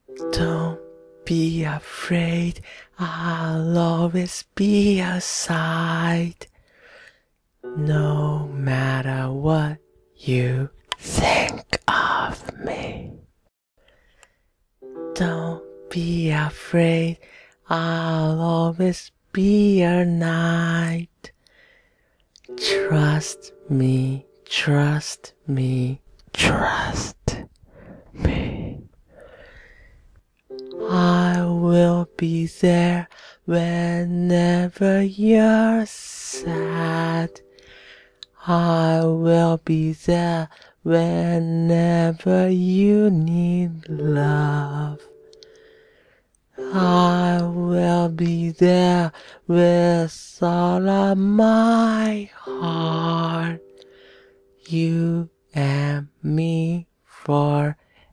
Don't be afraid, I'll always be your side. No matter what you think of me. Don't be afraid, I'll always be your knight. Trust me, trust me, trust me. I will be there whenever you're sad. I will be there whenever you need love. I will be there with all of my heart. You and me forever.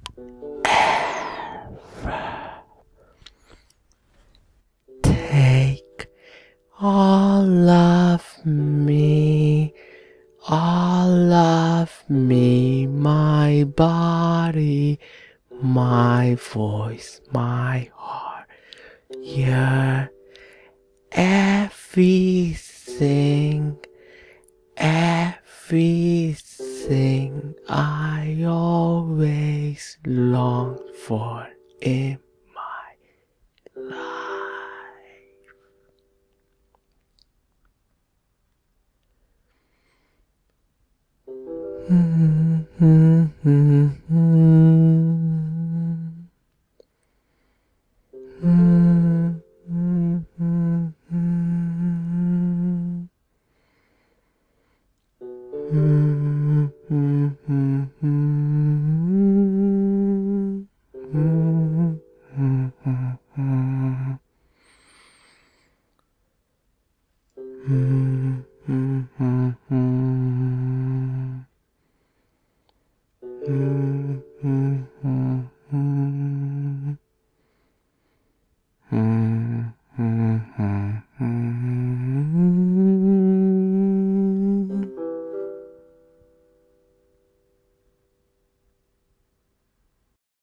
Take all of me, my body, my voice, my heart. You're everything, everything I always longed for in my life. Mm-hmm.